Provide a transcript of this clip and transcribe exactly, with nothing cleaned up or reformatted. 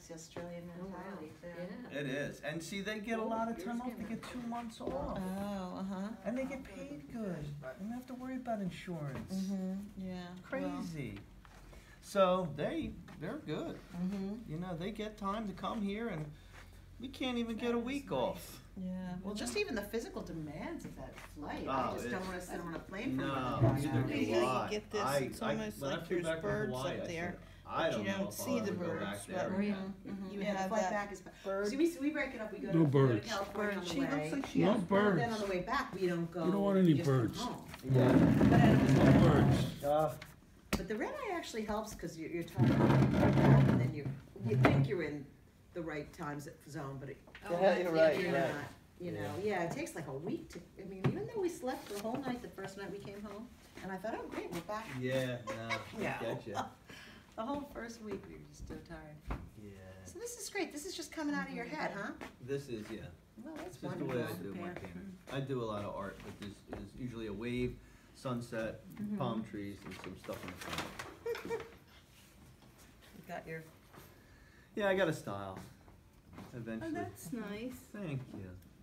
That's the Australian Oh, wow. mentality. Yeah. It is. And see, they get a Oh, lot of yours time off. came They out. get two months off. Oh, uh-huh. And they get paid good. They don't have to worry about insurance. Mm-hmm, yeah. Crazy. So they, they're good. Mm-hmm. You know, they get time to come here and we can't even get a week off. Yeah. Well, just even the physical demands of that flight. Oh, I just don't it's- want to sit on a plane for No, more than neither five do hours. Yeah, you I. get this, I- it's I- almost when I like flew there's back from birds Hawaii, I up there, said, I but don't you know don't if see I'll the ever go birds, back but there. Mhm, again. mhm. you Yeah, the have flight that back is. bird. See, we, we break it up. We go to, No we go to birds. California on the She way. looks like she No has birds. Then on the way back, we don't go. You don't want any we just come birds. home. Yeah. But animals No are- birds. Uh, But the red eye actually helps because you're, you're tired and then you you think you're in the right time zone, but it, Oh, Yeah, you're right, you're you're not. right. You know, Yeah. yeah, it takes like a week to. I mean, even though we slept the whole night the first night we came home, and I thought, oh great, we're back. yeah, no, I Yeah. get you. The whole first week we were just so tired. Yeah. So this is great. This is just coming out of your head, huh? This is, yeah. Well, that's This is the wonderful. way I do my painting. I do a lot of art, but this is usually a wave, sunset, Mhm. palm trees, and some stuff in the front. You got your. Yeah, I got a style. Oh, Eventually. that's nice. Thank you.